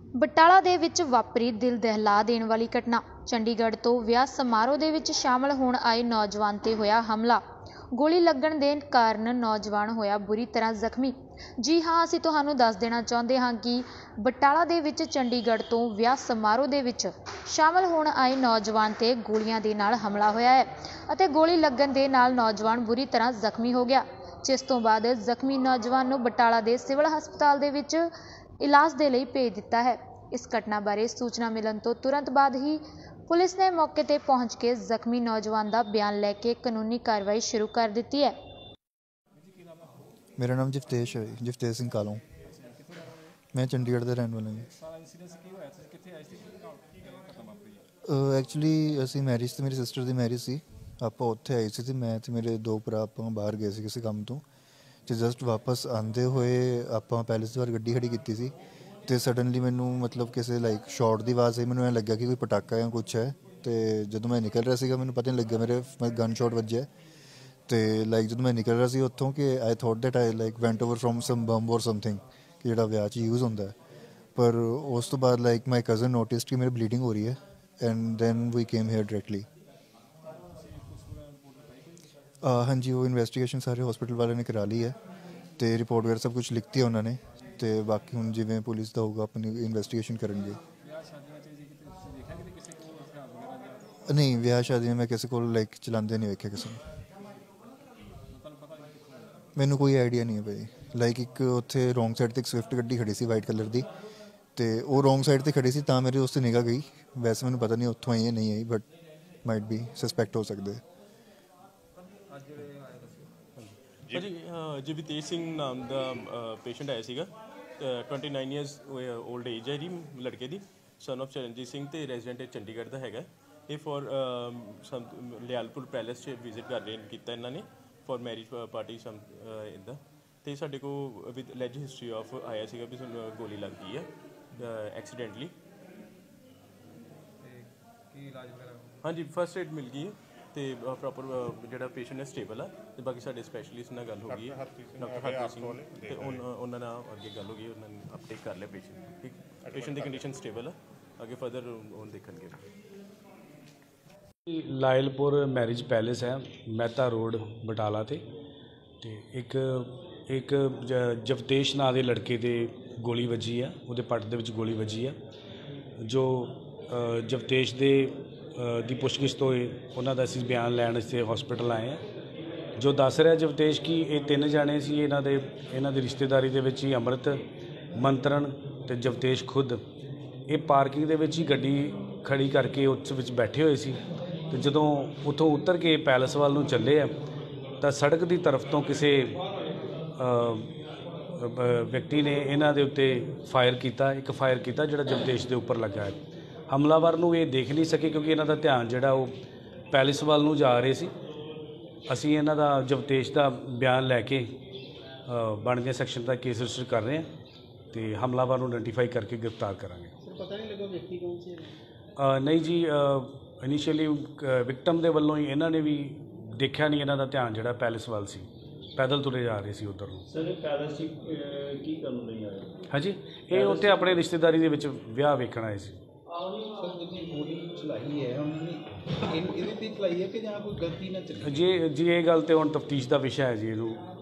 ਬਟਾਲਾ ਦੇ ਵਿੱਚ ਵਾਪਰੀ ਦਿਲ ਦਹਿਲਾ ਦੇਣ ਵਾਲੀ ਘਟਨਾ। ਚੰਡੀਗੜ੍ਹ ਤੋਂ ਵਿਆਹ ਸਮਾਰੋਹ ਦੇ ਵਿੱਚ ਸ਼ਾਮਲ ਹੋਣ ਆਏ ਨੌਜਵਾਨ ਤੇ ਹੋਇਆ ਹਮਲਾ। ਗੋਲੀ ਲੱਗਣ ਦੇ ਕਾਰਨ ਨੌਜਵਾਨ ਹੋਇਆ ਬੁਰੀ ਤਰ੍ਹਾਂ ਜ਼ਖਮੀ। ਜੀ ਹਾਂ, ਅਸੀਂ ਤੁਹਾਨੂੰ ਦੱਸ ਦੇਣਾ ਚਾਹੁੰਦੇ ਹਾਂ ਕਿ ਬਟਾਲਾ ਦੇ ਵਿੱਚ ਚੰਡੀਗੜ੍ਹ ਤੋਂ ਵਿਆਹ ਸਮਾਰੋਹ ਦੇ ਵਿੱਚ ਸ਼ਾਮਲ ਹੋਣ ਆਏ ਨੌਜਵਾਨ ਤੇ ਗੋਲੀਆਂ ਦੇ ਨਾਲ ਹਮਲਾ ਹੋਇਆ ਹੈ ਅਤੇ ਗੋਲੀ ਲੱਗਣ ਦੇ ਨਾਲ ਨੌਜਵਾਨ ਬੁਰੀ ਤਰ੍ਹਾਂ ਜ਼ਖਮੀ ਹੋ ਗਿਆ, ਜਿਸ ਤੋਂ ਬਾਅਦ ਜ਼ਖਮੀ ਨੌਜਵਾਨ ਨੂੰ ਬਟਾਲਾ ਦੇ ਸਿਵਲ ਹਸਪਤਾਲ ਦੇ ਵਿੱਚ इलाज के लिए भेज दिता है। इस घटना बारे सूचना मिलने तो तुरंत बाद ही पुलिस ने मौके पर पहुंच के जख्मी नौजवान का बयान लैके कानूनी कार्रवाई शुरू कर दी है। मेरा नाम जगतेश है, जगतेश सिंह कालों। मैं चंडीगढ़ का रहने वाला हूँ। एक्चुअली असी मैरिज से मेरी सिस्टर की मैरिज सी, आप उत्थे आए सी। मैं तो मेरे दो भरा आप बाहर गए सी किसी काम तो जस्ट वापस आते हुए आप पैलेस बार गड्डी खड़ी की सी तो सडनली मैनू मतलब किसी लाइक शॉट की आवाज़ आई। मैंने ऐ लग्या कि कोई पटाका या कुछ है। तो जो मैं निकल रहा था मैंने पता नहीं लग्या मेरे गन शॉट वज्या। तो लाइक जो मैं निकल रहा था उत्थों कि I thought that I like went over from some bomb और समथिंग कि जो ब्याह यूज़ होंगे। पर उस तो बाद लाइक माई कज़न नोटिस कि मेरी ब्लीडिंग हो रही है and then we came here directly. हाँ जी, वो इन्वेस्टिगेशन सारे हॉस्पिटल वाले ने करा ली है तो रिपोर्ट वगैरह सब कुछ लिखती है उन्होंने। तो बाकी हुण जिवें पुलिस का होगा अपनी इन्वेस्टिगेशन करेंगे। नहीं, ब्याह शादी में मैं किसी को लाइक चलाते नहीं वेख्या किसी ने। मैनू कोई आइडिया नहीं है भाई। लाइक एक उत्थे रोंग साइड ते एक स्विफ्ट गड्डी खड़ी सी वाइट कलर की, तो वो रोंग साइड ते खड़ी सी तां मेरे उस निगाह गई। वैसे मैनू पता नहीं उत्थों आई है नहीं आई, बट माइट बी सस्पैक्ट हो सकते। जी जगतेश सिंह नाम का पेशेंट आया सीगा। 29 ईयर्स ओल्ड एज है जी लड़के की, सन ऑफ चरणजीत सिंह तो रेजिडेंट चंडीगढ़ का है। ये फॉर लियालपुर पैलेस विजिट कर रहे किया इन्होंने फॉर मैरिज पार्टी सम इदा। तो साढ़े को विद लैज हिस्टरी ऑफ आया सीगा भी गोली लग गई है एक्सीडेंटली। हाँ जी, फर्स्ट एड मिल गई है तो प्रॉपर जो पेशेंट है स्टेबल है। तो बाकी साढ़े स्पैशलिस्ट नाल गल हो गई है, डॉक्टर हरप्रीत सिंह, तो उन्होंने अगे गल हो गई, उन्होंने अपटेक कर लिया पेशेंट। ठीक, पेशेंट की कंडीशन स्टेबल है, आगे फर्दर देखेंगे। लायलपुर मैरिज पैलेस है मेहता रोड बटाला ते एक जगतेश नाम के लड़के दे गोली वजी है, वो पट दे विच गोली वजी है। जो जगतेश दे दी पुछगिछ तो उन्हों का असीं बयान लैण वास्ते हॉस्पिटल आए हैं। जो दस रहा जगतेश कि ये तीन जाने सी इन्हां दे रिश्तेदारी दे विच ही अमृत मंत्रण ते जगतेश खुद ये पार्किंग दे विच ही गड्डी खड़ी करके उस विच बैठे हुए सी। तो जदों उत्थों उतर के पैलेस वाल नूं चले आ तो सड़क की तरफ तो किसी व्यक्ति ने इन्हां दे उत्ते फायर किया, एक फायर किया जिहड़ा जगतेश दे उपर लगा है। हमलावर नूं ये देख नहीं सके क्योंकि इन्हां दा ध्यान जिहड़ा वो पैलेस वाल नूं जा रहे सी। असीं इन्हां दा जगतेश दा बयान लैके बनदे सैक्शन का केस रजिस्टर कर रहे हैं तो हमलावर नूं आइडेंटिफाई करके गिरफ्तार करांगे। पता नहीं लगा व्यक्ति कौन से? नहीं जी, इनिशियली विक्टम के वालों ही इन्हों ने भी देखा नहीं, इन्हों का ध्यान जो पैलेस वाल सी, पैदल तुरे जा रहे सी उधर। सर पैलेस की करन लई आए? हाँ जी, ये उत्ते अपने रिश्तेदारी दे विच विआह वेखण आए सी। सर जिन्हें गोली चलाई है उन्होंने इहदे ते चलाई है कि जां कोई गलती ना चली? जी ये गल तो हुण तफ्तीश का विषय है जी।